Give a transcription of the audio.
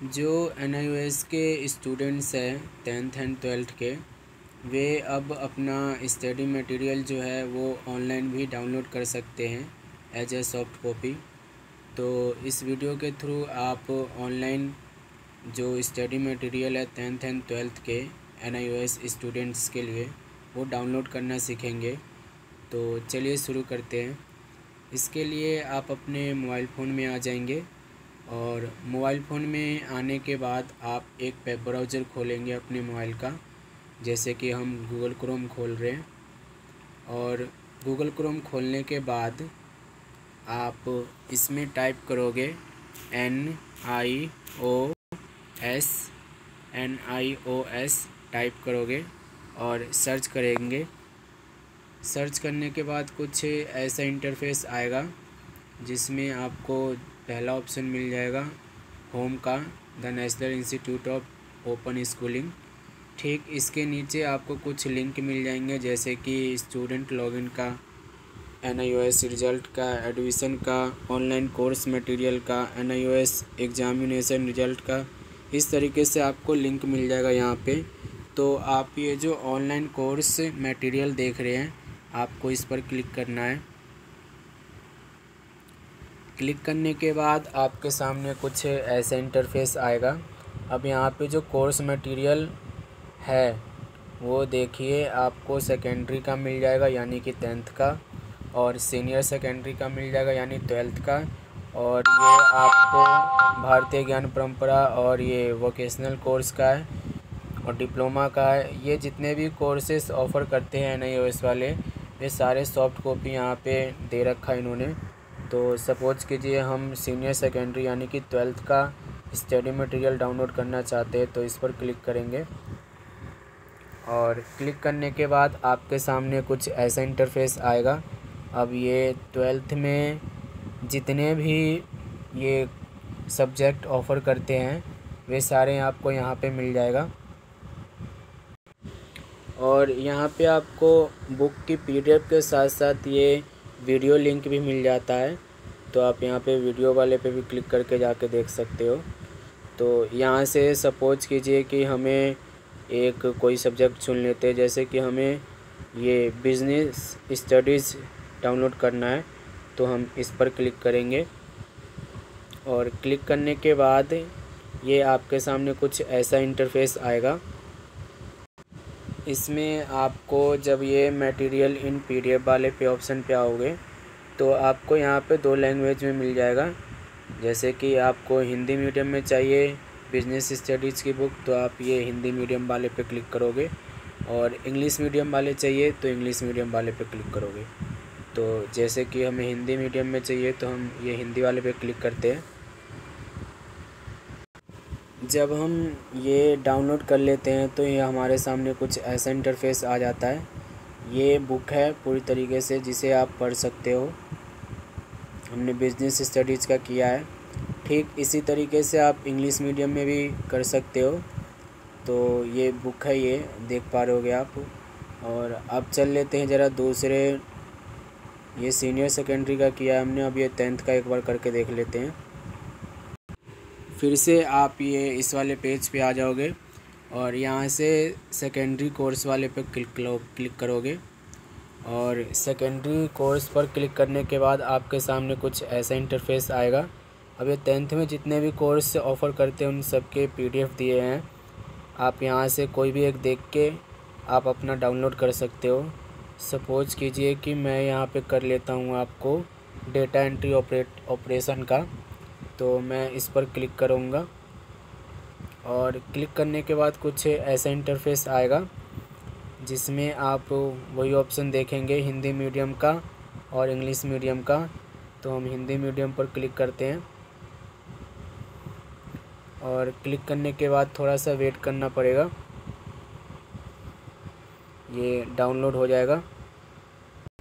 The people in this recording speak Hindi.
जो NIOS के स्टूडेंट्स हैं 10th एंड 12th के, वे अब अपना स्टडी मटेरियल जो है वो ऑनलाइन भी डाउनलोड कर सकते हैं एज ए सॉफ्ट कॉपी। तो इस वीडियो के थ्रू आप ऑनलाइन जो स्टडी मटेरियल है 10th एंड 12th के NIOS स्टूडेंट्स के लिए वो डाउनलोड करना सीखेंगे। तो चलिए शुरू करते हैं। इसके लिए आप अपने मोबाइल फ़ोन में आ जाएंगे और मोबाइल फ़ोन में आने के बाद आप एक वेब ब्राउज़र खोलेंगे अपने मोबाइल का, जैसे कि हम गूगल क्रोम खोल रहे हैं। और गूगल क्रोम खोलने के बाद आप इसमें टाइप करोगे NIOS टाइप करोगे और सर्च करेंगे। सर्च करने के बाद कुछ ऐसा इंटरफेस आएगा जिसमें आपको पहला ऑप्शन मिल जाएगा होम का, the national institute of open schooling. ठीक इसके नीचे आपको कुछ लिंक मिल जाएंगे, जैसे कि स्टूडेंट लॉगिन का, NIOS रिज़ल्ट का, एडमिशन का, ऑनलाइन कोर्स मटेरियल का, NIOS एग्जामिनेशन रिज़ल्ट का। इस तरीके से आपको लिंक मिल जाएगा यहाँ पे। तो आप ये जो ऑनलाइन कोर्स मटेरियल देख रहे हैं, आपको इस पर क्लिक करना है। क्लिक करने के बाद आपके सामने कुछ ऐसा इंटरफेस आएगा। अब यहाँ पे जो कोर्स मटेरियल है वो देखिए, आपको सेकेंडरी का मिल जाएगा यानी कि 10th का, और सीनियर सेकेंडरी का मिल जाएगा यानी 12th का, और ये आपको भारतीय ज्ञान परंपरा और ये वोकेशनल कोर्स का है और डिप्लोमा का है। ये जितने भी कोर्सेस ऑफ़र करते हैं NIOS वाले, ये सारे सॉफ्ट कॉपी यहाँ पे दे रखा है इन्होंने। तो सपोज़ कीजिए हम सीनियर सेकेंडरी यानी कि 12th का स्टडी मटेरियल डाउनलोड करना चाहते हैं, तो इस पर क्लिक करेंगे। और क्लिक करने के बाद आपके सामने कुछ ऐसा इंटरफेस आएगा। अब ये 12th में जितने भी ये सब्जेक्ट ऑफ़र करते हैं वे सारे आपको यहाँ पे मिल जाएगा। और यहाँ पे आपको बुक की PDF के साथ साथ ये वीडियो लिंक भी मिल जाता है। तो आप यहाँ पे वीडियो वाले पे भी क्लिक करके जाके देख सकते हो। तो यहाँ से सपोज कीजिए कि हमें एक कोई सब्जेक्ट चुन लेते हैं, जैसे कि हमें ये बिज़नेस स्टडीज़ डाउनलोड करना है, तो हम इस पर क्लिक करेंगे। और क्लिक करने के बाद ये आपके सामने कुछ ऐसा इंटरफेस आएगा। इसमें आपको जब ये मटेरियल इन PDF वाले पे ऑप्शन पे आओगे तो आपको यहाँ पे 2 लैंग्वेज में मिल जाएगा। जैसे कि आपको हिंदी मीडियम में चाहिए बिज़नेस स्टडीज़ की बुक, तो आप ये हिंदी मीडियम वाले पे क्लिक करोगे, और इंग्लिश मीडियम वाले चाहिए तो इंग्लिश मीडियम वाले पे क्लिक करोगे। तो जैसे कि हमें हिंदी मीडियम में चाहिए तो हम ये हिंदी वाले पे क्लिक करते हैं। जब हम ये डाउनलोड कर लेते हैं तो ये हमारे सामने कुछ ऐसा इंटरफेस आ जाता है। ये बुक है पूरी तरीके से जिसे आप पढ़ सकते हो। हमने बिज़नेस स्टडीज़ का किया है। ठीक इसी तरीके से आप इंग्लिश मीडियम में भी कर सकते हो। तो ये बुक है, ये देख पा रहे होगे आप। और अब चल लेते हैं ज़रा दूसरे, ये सीनियर सेकेंडरी का किया है हमने, अब ये 10th का एक बार करके देख लेते हैं। फिर से आप ये इस वाले पेज पे आ जाओगे और यहाँ से सेकेंडरी कोर्स वाले पे क्लिक करोगे। और सेकेंडरी कोर्स पर क्लिक करने के बाद आपके सामने कुछ ऐसा इंटरफेस आएगा। अब ये 10th में जितने भी कोर्स ऑफ़र करते हैं उन सब के PDF दिए हैं। आप यहाँ से कोई भी एक देख के आप अपना डाउनलोड कर सकते हो। सपोज कीजिए कि मैं यहाँ पे कर लेता हूँ आपको डेटा एंट्री ऑपरेशन का, तो मैं इस पर क्लिक करूँगा। और क्लिक करने के बाद कुछ ऐसा इंटरफेस आएगा जिसमें आप वही ऑप्शन देखेंगे हिंदी मीडियम का और इंग्लिश मीडियम का। तो हम हिंदी मीडियम पर क्लिक करते हैं और क्लिक करने के बाद थोड़ा सा वेट करना पड़ेगा, ये डाउनलोड हो जाएगा।